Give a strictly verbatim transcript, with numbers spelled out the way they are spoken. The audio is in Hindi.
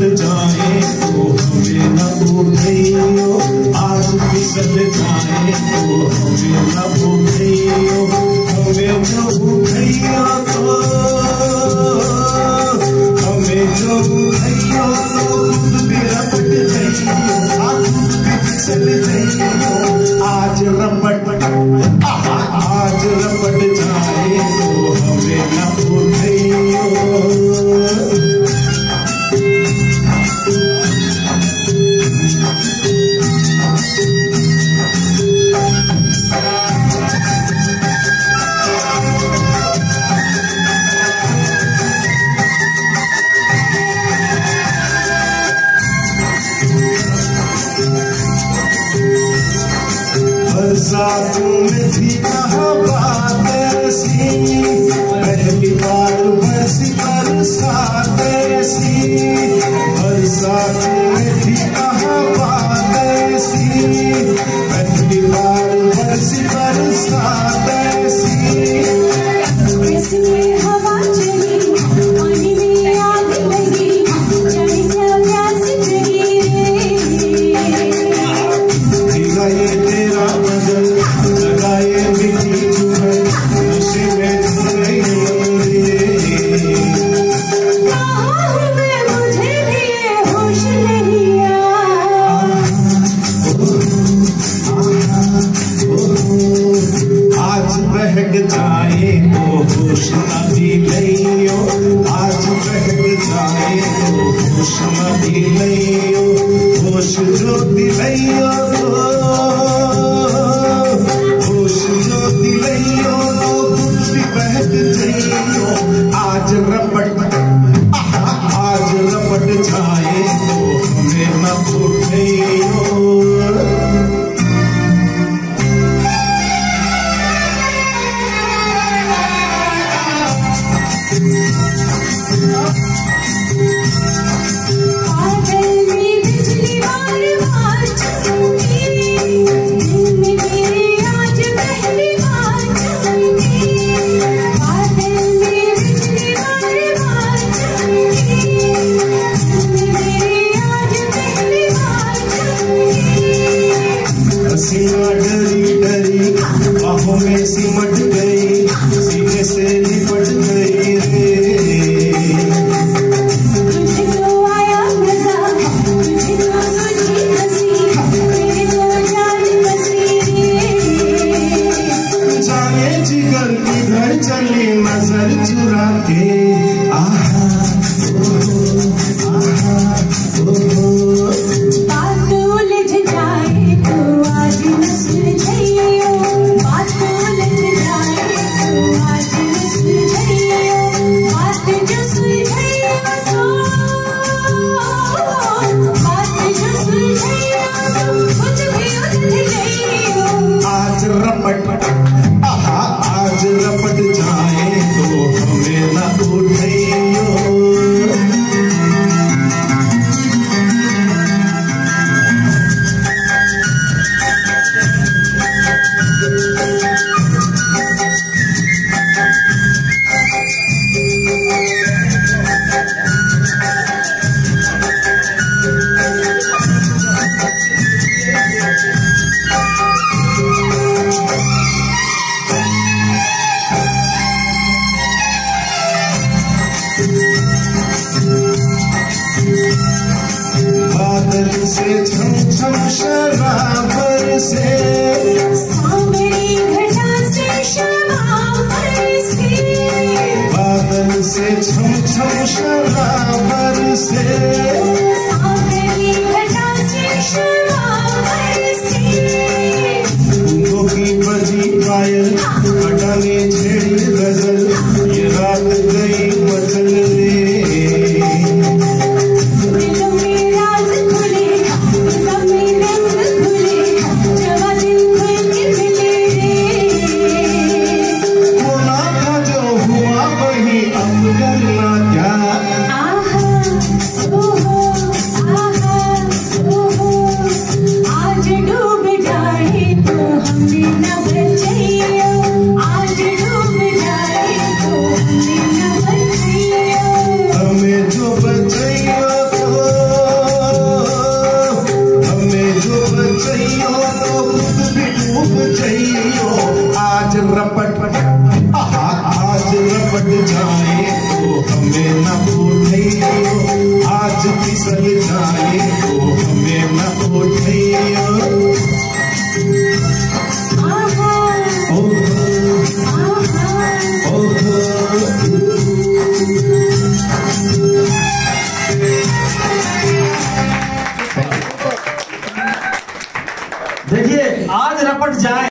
फिसल जाए तो हमें न भूलियो, आज फिसल जाए तो हमें न भूलियो, हमें जो भूलियो तो हमें जो भूलियो तो खुद भी रपट जाइयो, आज भी फिसल जाइयो, आज रपट आज रपट जाए तो हमें न भूलियो। बरसातों में भी कहाँ बात ऐसी, पहली बार बरसी बरसात ऐसी, बरसातों में भी कहाँ बात ऐसी, पहली बार बरसी बरसात ऐसी। हवा चली पानी में आग लगी, जाने क्या प्यास जगी रे, तेरा बदल लगाए मिट्टी चुभन, नशे में धुल गई मुझे भी ये होश नहीं आया, आज बहक जाए तो होश न दिलाइयो, आज बहक जाए तो होश न दिलाइयो, होश जो दिलाइयो तो बहक जाइयो, आज रपट आज रपट जाए तो हमें न भूलियो। डरी डरी बाहों में सिमट गई, सीने से लिपट गई रे, तुझको आया मजा, तुझको सूझी हंसी, तेरे को जान बसी रे, जाने जिगर किधर चली नजर चुरा के, आहा आहा ओहो, बात उलझ जाए तो आज न सुलझाइयो, बात उलझ जाए तो आज न सुलझाइयो, बात जो सुलझाइयो तो बात जो सुलझाइयो तो कुछ भी उलझ जाइयो, आज रपट आहा आज रपट जाए तो हमें न भूलियो। बादल से छम छम शराबर से, सांवरी घटा से शराबर से, बादल से छम छम शराबर से, सांवरी घटा से शराबर से, फूलों की बजी पायल घटाने छेड़ी गजल, ये रात गई मचल रे, करना क्या, आहा ओहो रपट जाए।